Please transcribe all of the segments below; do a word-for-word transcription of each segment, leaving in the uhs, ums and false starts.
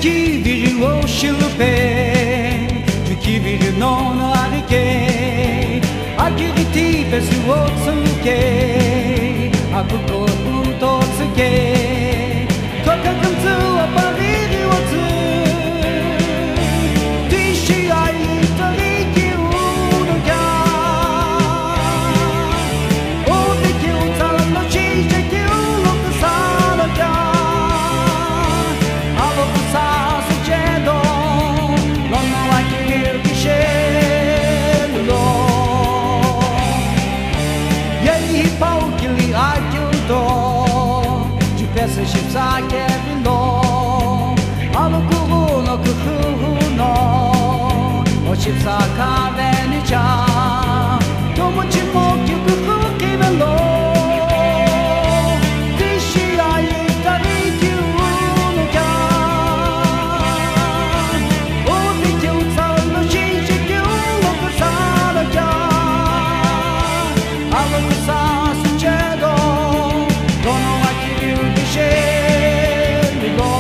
唇を知るべ唇の歩けアクティブスをつけあぶこうんとつけとかくんつはパリリをつティシアイとりきゅうのやおできゅうさらのしじきゅうのくさらやあぼくさすけどロンワキルキシェルロYei pau que li ajudo de peças de saquevino Amo kuru no kufu no O chipsa kaveni cha Tomo chimo ki kufu kivelo Tishi ai tari kyu no kya O mi kyu tsao no shishi kyu no kusara kya Amo kusa sucedo Dono a chi di scendo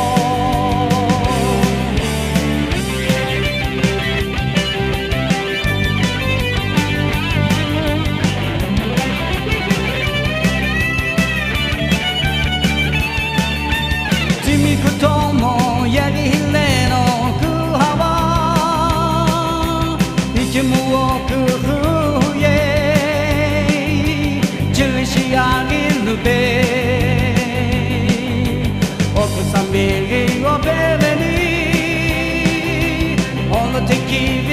Dimmi kutomo yari hile no kuhawa Ikimu o kufu ye 仕上げるべ奥さんビリをベレにこの敵